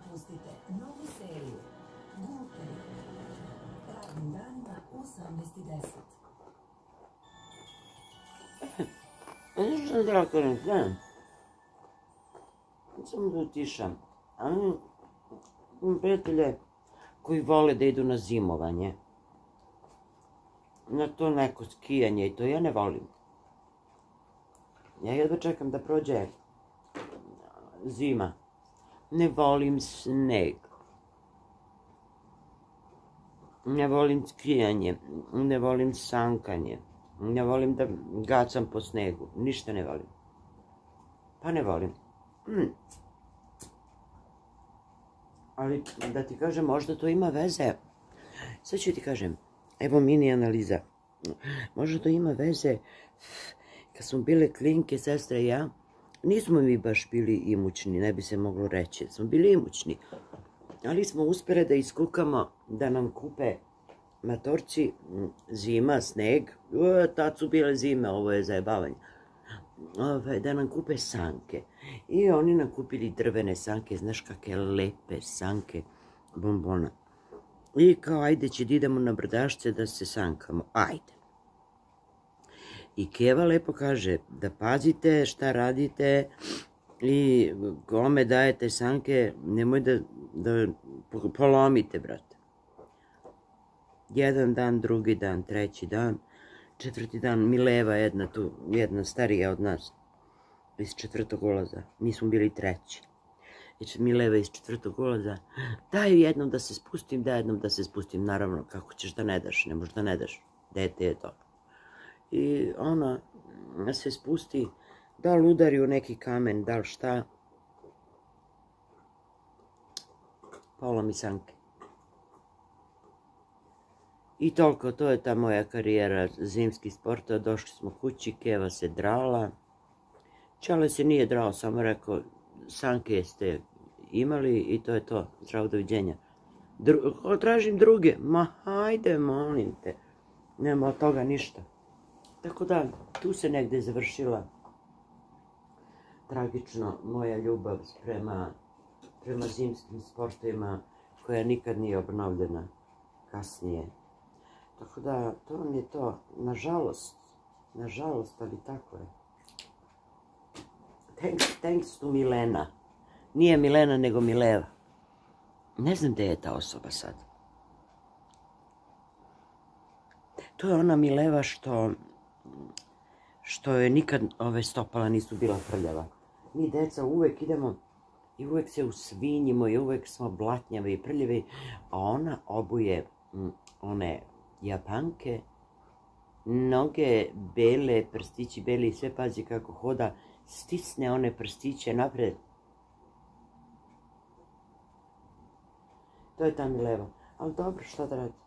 Pustite novu seriju Gulteri. Radnim danima u 18:10. Znaš što da kažem, znam. Samo da utišam. Ali imam prijatelje koji vole da idu na zimovanje. Na to neko skijanje i to ja ne volim. Ja jedva čekam da prođe zima. Ne volim sneg. Ne volim skijanje. Ne volim sankanje. Ne volim da gacam po snegu. Ništa ne volim. Pa ne volim. Ali da ti kažem, možda to ima veze. Sad ću ti kažem, evo mini analiza. Možda to ima veze, kad smo bile klinke, sestra i ja, nismo mi baš bili imućni, ne bi se moglo reći. Smo bili imućni, ali smo uspjeli da iskukamo da nam kupe matorci, zima, sneg, tad su bile zime, ovo je zajebavanje, da nam kupe sanke. I oni nam kupili drvene sanke, znaš kakve lepe sanke, bombona. I kao, ajde će da idemo na Brdašce da se sankamo, ajde. I Keva lepo kaže da pazite šta radite i kome dajete sanke, nemoj da polomite, brate. Jedan dan, drugi dan, treći dan, četvrti dan, Mileva jedna tu, jedna starija od nas, iz četvrtog ulaza, mi smo bili treći. Mileva iz četvrtog ulaza, daj jednom da se spustim, daj jednom da se spustim, naravno, kako ćeš da ne daš, ne možeš da ne daš, dete je to. I ona se spusti, da li udari u neki kamen, da li šta, polomi sanke. I toliko, to je ta moja karijera zimskih sportova, došli smo kući, Keva se drala, Čale se nije drao, samo rekao, sanke ste imali i to je to, zdravo, doviđenja. Tražim druge, ma hajde, molim te, nema od toga ništa. Tako da, tu se negde završila tragično moja ljubav prema zimskim sportovima, koja nikad nije obnovljena kasnije. Tako da, to vam je to, nažalost, ali tako je. Thanks to Milena. Nije Milena, nego Mileva. Ne znam gde je ta osoba sad. To je ona Mileva što je nikad ove stopala nisu bila prljava. Mi deca uvek idemo i uvek se usvinjimo i uvek smo blatnjavi i prljavi, a ona obuje one Japanke, noge bele, prstići beli i sve, pazi kako hoda, stisne one prstiće napred. To je ta Mileva. Ali dobro, šta da radi?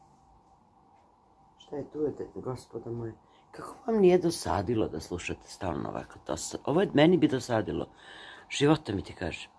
Šta je tu, gospoda moje? Kako vam nije dosadilo da slušate stalno ovako? Ovo je meni bi dosadilo. Života mi ti kaže.